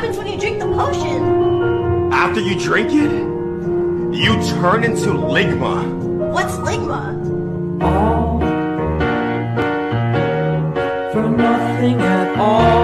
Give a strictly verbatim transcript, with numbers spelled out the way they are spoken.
happens when you drink the potion? After you drink it, you turn into Ligma. What's Ligma? All for nothing at all.